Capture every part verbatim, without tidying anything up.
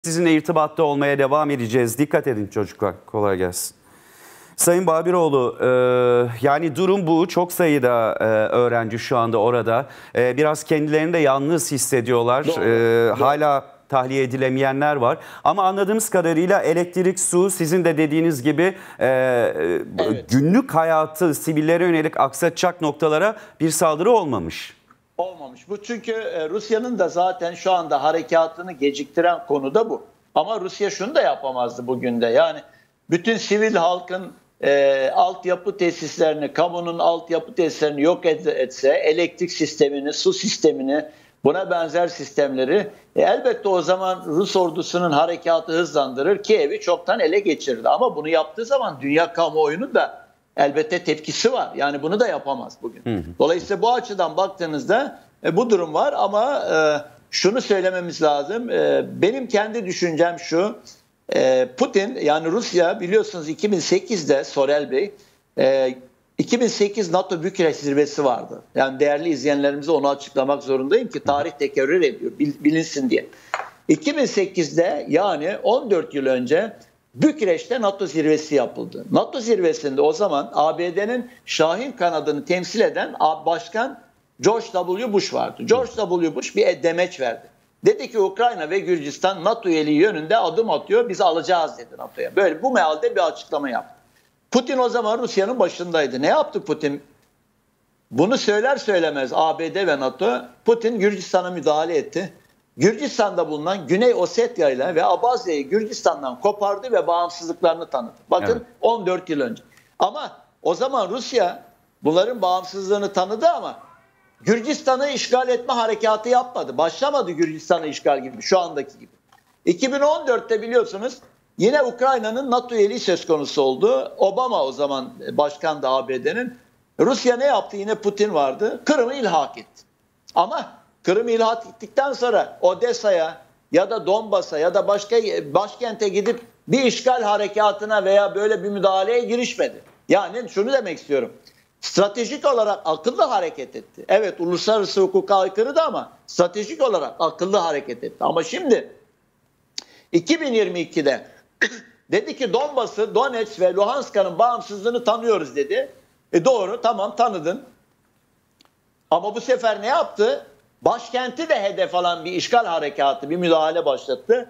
Sizinle irtibatta olmaya devam edeceğiz. Dikkat edin çocuklar. Kolay gelsin. Sayın Babiroğlu, e, yani durum bu. Çok sayıda e, öğrenci şu anda orada. E, biraz kendilerini de yalnız hissediyorlar. Doğru, E, doğru. Hala tahliye edilemeyenler var. Ama anladığımız kadarıyla elektrik, su, sizin de dediğiniz gibi e, Evet. günlük hayatı sivillere yönelik aksatacak noktalara bir saldırı olmamış. Olmamış. Bu çünkü Rusya'nın da zaten şu anda harekatını geciktiren konu da bu. Ama Rusya şunu da yapamazdı bugün de. Yani bütün sivil halkın e, altyapı tesislerini, kamunun altyapı tesislerini yok etse, elektrik sistemini, su sistemini, buna benzer sistemleri e, elbette o zaman Rus ordusunun harekatı hızlandırır, Kiev'i çoktan ele geçirirdi. Ama bunu yaptığı zaman dünya kamuoyunun da elbette tepkisi var. Yani bunu da yapamaz bugün. Hı hı. Dolayısıyla bu açıdan baktığınızda e, bu durum var ama e, şunu söylememiz lazım. E, benim kendi düşüncem şu. E, Putin, yani Rusya biliyorsunuz iki bin sekizde Sorel Bey e, iki bin sekiz NATO Bükreş zirvesi vardı. Yani değerli izleyenlerimize onu açıklamak zorundayım ki tarih tekerrür ediyor, bilinsin diye. iki bin sekizde yani on dört yıl önce Bükreş'te NATO zirvesi yapıldı. NATO zirvesinde o zaman A B D'nin Şahin kanadını temsil eden Başkan George W. Bush vardı. George W. Bush bir demeç verdi. Dedi ki Ukrayna ve Gürcistan NATO üyeliği yönünde adım atıyor, biz alacağız dedi NATO'ya. Böyle bu mealde bir açıklama yaptı. Putin o zaman Rusya'nın başındaydı. Ne yaptı Putin? Bunu söyler söylemez A B D ve NATO, Putin Gürcistan'a müdahale etti. Gürcistan'da bulunan Güney Ossetya ile ve Abazya'yı Gürcistan'dan kopardı ve bağımsızlıklarını tanıdı. Bakın evet. on dört yıl önce. Ama o zaman Rusya bunların bağımsızlığını tanıdı ama Gürcistan'ı işgal etme harekatı yapmadı. Başlamadı Gürcistan'ı işgal gibi şu andaki gibi. iki bin on dörtte biliyorsunuz yine Ukrayna'nın NATO üyeliği söz konusu oldu. Obama o zaman başkandı A B D'nin. Rusya ne yaptı? Yine Putin vardı. Kırım'ı ilhak etti. Ama Kırım'ı ilhak ettikten sonra Odessa'ya ya da Donbas'a ya da başka başkente gidip bir işgal harekatına veya böyle bir müdahaleye girişmedi. Yani şunu demek istiyorum. Stratejik olarak akıllı hareket etti. Evet, uluslararası hukuka aykırıydı ama stratejik olarak akıllı hareket etti. Ama şimdi iki bin yirmi ikide dedi ki Donbas'ı, Donetsk ve Luhansk'ın bağımsızlığını tanıyoruz dedi. E doğru, tamam, tanıdın. Ama bu sefer ne yaptı? Başkenti de hedef alan bir işgal harekatı, bir müdahale başlattı.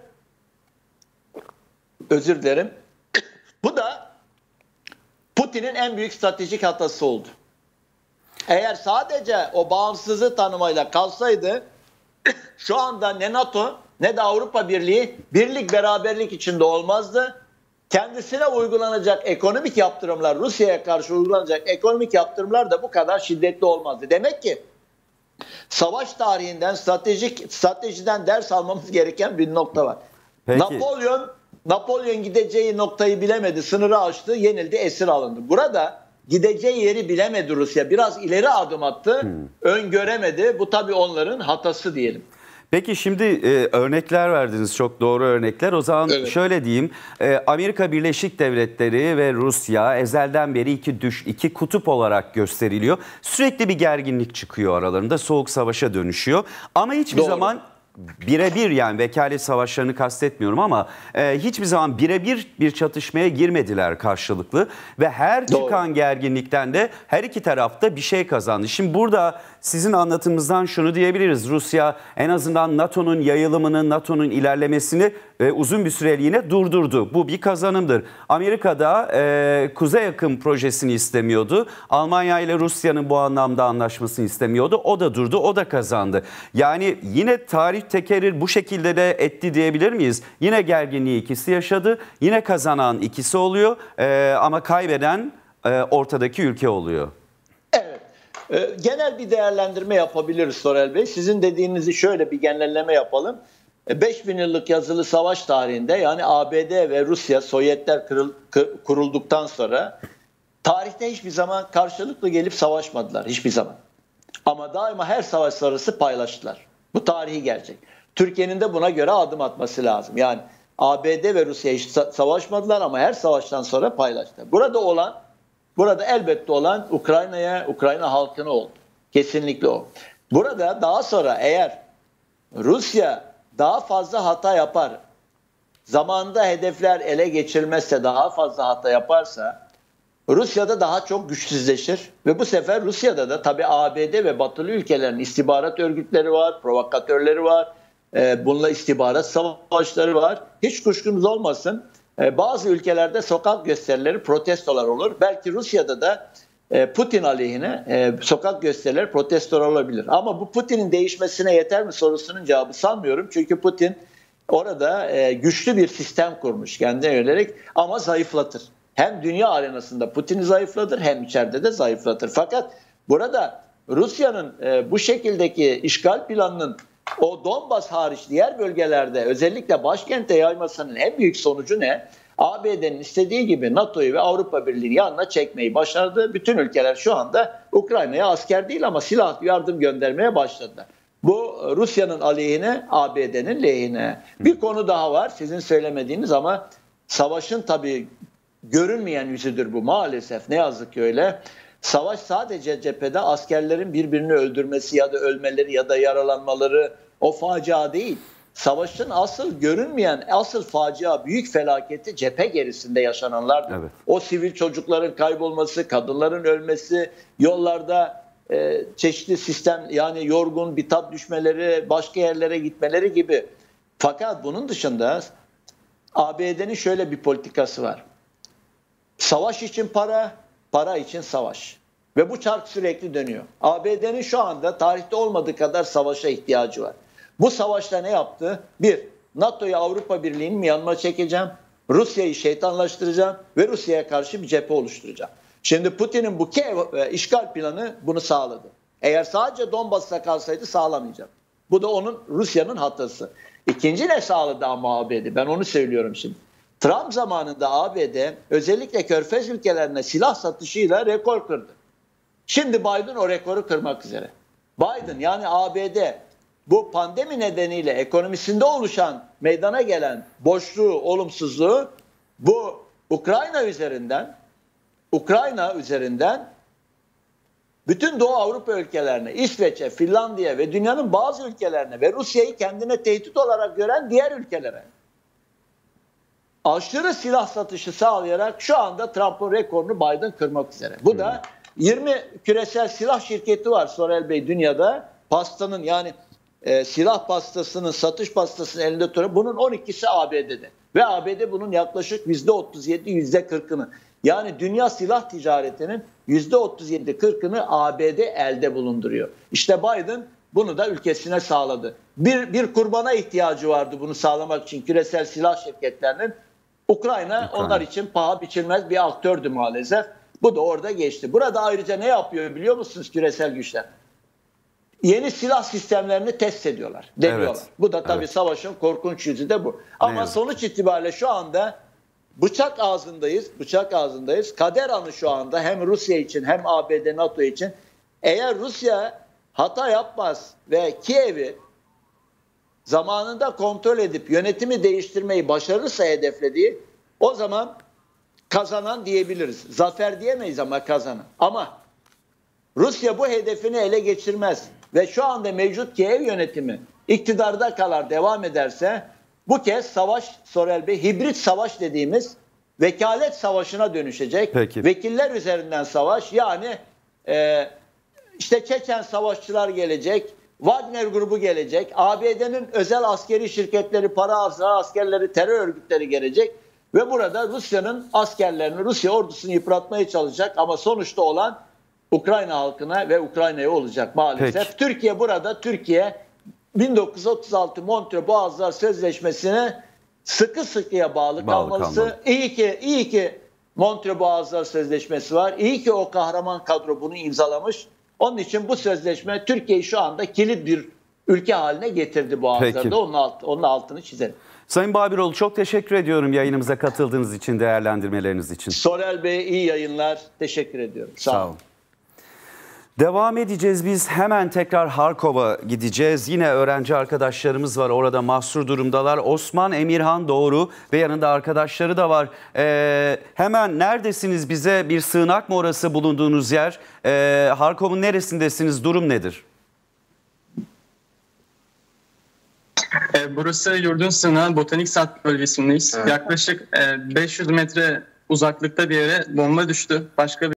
Özür dilerim. Bu da Putin'in en büyük stratejik hatası oldu. Eğer sadece o bağımsızlığı tanımayla kalsaydı şu anda ne NATO ne de Avrupa Birliği birlik beraberlik içinde olmazdı. Kendisine uygulanacak ekonomik yaptırımlar, Rusya'ya karşı uygulanacak ekonomik yaptırımlar da bu kadar şiddetli olmazdı. Demek ki savaş tarihinden, stratejik stratejiden ders almamız gereken bir nokta var. Peki. Napolyon Napolyon gideceği noktayı bilemedi, sınırı aştı, yenildi, esir alındı. Burada gideceği yeri bilemedi Rusya. Biraz ileri adım attı, hmm. öngöremedi. Bu tabii onların hatası diyelim. Peki şimdi e, örnekler verdiniz, çok doğru örnekler. O zaman evet. şöyle diyeyim, e, Amerika Birleşik Devletleri ve Rusya ezelden beri iki düş, iki kutup olarak gösteriliyor. Sürekli bir gerginlik çıkıyor aralarında, soğuk savaşa dönüşüyor. Ama hiçbir doğru. zaman birebir, yani vekalet savaşlarını kastetmiyorum ama e, hiçbir zaman birebir bir çatışmaya girmediler karşılıklı. Ve her çıkan doğru. gerginlikten de her iki tarafta bir şey kazandı. Şimdi burada sizin anlatımınızdan şunu diyebiliriz. Rusya en azından NATO'nun yayılımını, NATO'nun ilerlemesini e, uzun bir süreliğine durdurdu. Bu bir kazanımdır. Amerika'da e, Kuzey Akım projesini istemiyordu. Almanya ile Rusya'nın bu anlamda anlaşmasını istemiyordu. O da durdu, o da kazandı. Yani yine tarih tekerrür bu şekilde de etti diyebilir miyiz? Yine gerginliği ikisi yaşadı. Yine kazanan ikisi oluyor e, ama kaybeden e, ortadaki ülke oluyor. Genel bir değerlendirme yapabiliriz Sorel Bey. Sizin dediğinizi şöyle bir genelleme yapalım. beş bin yıllık yazılı savaş tarihinde, yani A B D ve Rusya, Sovyetler kırıl, kurulduktan sonra tarihte hiçbir zaman karşılıklı gelip savaşmadılar. Hiçbir zaman. Ama daima her savaş sonrası paylaştılar. Bu tarihi gerçek. Türkiye'nin de buna göre adım atması lazım. Yani A B D ve Rusya hiç savaşmadılar ama her savaştan sonra paylaştılar. Burada olan Burada elbette olan Ukrayna'ya, Ukrayna halkına oldu. Kesinlikle o. Burada daha sonra eğer Rusya daha fazla hata yapar, zamanında hedefler ele geçirmezse, daha fazla hata yaparsa Rusya'da daha çok güçsüzleşir ve bu sefer Rusya'da da tabii A B D ve batılı ülkelerin istihbarat örgütleri var, provokatörleri var, e, bununla istihbarat savaşları var. Hiç kuşkunuz olmasın, e, bazı ülkelerde sokak gösterileri, protestolar olur. Belki Rusya'da da e, Putin aleyhine e, sokak gösterileri, protestolar olabilir. Ama bu Putin'in değişmesine yeter mi sorusunun cevabı sanmıyorum. Çünkü Putin orada e, güçlü bir sistem kurmuş kendine yönelik, ama zayıflatır. Hem dünya arenasında Putin'i zayıflatır, hem içeride de zayıflatır. Fakat burada Rusya'nın e, bu şekildeki işgal planının o Donbas hariç diğer bölgelerde özellikle başkente yaymasının en büyük sonucu ne? A B D'nin istediği gibi NATO'yu ve Avrupa Birliği'ni yanına çekmeyi başardı. Bütün ülkeler şu anda Ukrayna'ya asker değil ama silah yardım göndermeye başladılar. Bu Rusya'nın aleyhine, A B D'nin lehine. Bir konu daha var sizin söylemediğiniz ama savaşın tabii görünmeyen yüzüdür bu maalesef. Ne yazık ki öyle. Savaş sadece cephede askerlerin birbirini öldürmesi ya da ölmeleri ya da yaralanmaları, o facia değil. Savaşın asıl görünmeyen, asıl facia, büyük felaketi cephe gerisinde yaşananlardır. Evet. O sivil çocukların kaybolması, kadınların ölmesi, yollarda e, çeşitli sistem, yani yorgun, bitap düşmeleri, başka yerlere gitmeleri gibi. Fakat bunun dışında A B D'nin şöyle bir politikası var. Savaş için para, para için savaş. Ve bu çark sürekli dönüyor. A B D'nin şu anda tarihte olmadığı kadar savaşa ihtiyacı var. Bu savaşta ne yaptı? Bir, NATO'yu, Avrupa Birliği'ni yanıma çekeceğim. Rusya'yı şeytanlaştıracağım ve Rusya'ya karşı bir cephe oluşturacağım. Şimdi Putin'in bu Kiev işgal planı bunu sağladı. Eğer sadece Donbas'ta kalsaydı sağlamayacak. Bu da onun, Rusya'nın hatası. İkinci ne sağladı ama A B D? Ben onu söylüyorum şimdi. Trump zamanında A B D özellikle Körfez ülkelerine silah satışıyla rekor kırdı. Şimdi Biden o rekoru kırmak üzere. Biden, yani A B D, bu pandemi nedeniyle ekonomisinde oluşan, meydana gelen boşluğu, olumsuzluğu bu Ukrayna üzerinden Ukrayna üzerinden bütün Doğu Avrupa ülkelerine, İsveç'e, Finlandiya ve dünyanın bazı ülkelerine ve Rusya'yı kendine tehdit olarak gören diğer ülkelere aşırı silah satışı sağlayarak şu anda Trump'ın rekorunu Biden kırmak üzere. Bu da yirmi küresel silah şirketi var Sorel Bey dünyada. Pastanın, yani e, silah pastasının, satış pastasının elinde tutuyor. Bunun on ikisi A B D'de. Ve A B D bunun yaklaşık yüzde otuz yedi yüzde kırkını. Yani dünya silah ticaretinin yüzde otuz yedi kırkını A B D elde bulunduruyor. İşte Biden bunu da ülkesine sağladı. Bir, bir kurbana ihtiyacı vardı bunu sağlamak için küresel silah şirketlerinin. Ukrayna, Ukrayna onlar için paha biçilmez bir aktördü maalesef. Bu da orada geçti. Burada ayrıca ne yapıyor biliyor musunuz küresel güçler? Yeni silah sistemlerini test ediyorlar, deniyorlar. Evet. Bu da tabii evet. Savaşın korkunç yüzü de bu. Ama sonuç itibariyle şu anda bıçak ağzındayız, bıçak ağzındayız. Kader anı şu anda hem Rusya için hem A B D, NATO için. Eğer Rusya hata yapmaz ve Kiev'i zamanında kontrol edip yönetimi değiştirmeyi başarırsa hedeflediği, o zaman kazanan diyebiliriz. Zafer diyemeyiz ama kazanan. Ama Rusya bu hedefini ele geçirmez ve şu anda mevcut Kiev yönetimi iktidarda kalar, devam ederse bu kez savaş, Sorel Bey, hibrit savaş dediğimiz vekalet savaşına dönüşecek. Peki. Vekiller üzerinden savaş, yani e, işte Çeçen savaşçılar gelecek, Wagner grubu gelecek, A B D'nin özel askeri şirketleri, para harcayan askerleri, terör örgütleri gelecek ve burada Rusya'nın askerlerini, Rusya ordusunu yıpratmaya çalışacak ama sonuçta olan Ukrayna halkına ve Ukrayna'ya olacak maalesef. Peki. Türkiye burada, Türkiye bin dokuz yüz otuz altı Montreux Boğazlar Sözleşmesi'ne sıkı sıkıya bağlı, bağlı kalması. Kalmalı. İyi ki, iyi ki Montreux Boğazlar Sözleşmesi var. İyi ki o kahraman kadro bunu imzalamış. Onun için bu sözleşme Türkiye'yi şu anda kilit bir ülke haline getirdi Boğazlar'da. Onun, alt, onun altını çizelim. Sayın Babiroğlu, çok teşekkür ediyorum yayınımıza katıldığınız için, değerlendirmeleriniz için. Sorel Bey, iyi yayınlar. Teşekkür ediyorum. Sağ, Sağ olun. Devam edeceğiz. Biz hemen tekrar Harkov'a gideceğiz. Yine öğrenci arkadaşlarımız var. Orada mahsur durumdalar. Osman Emirhan Doğru ve yanında arkadaşları da var. Ee, hemen neredesiniz? Bize bir sığınak mı orası bulunduğunuz yer? Ee, Harkov'un neresindesiniz? Durum nedir? E, burası yurdun sığınağı Botanik Sat bölgesindeyiz. Evet. Yaklaşık e, beş yüz metre uzaklıkta bir yere bomba düştü. Başka bir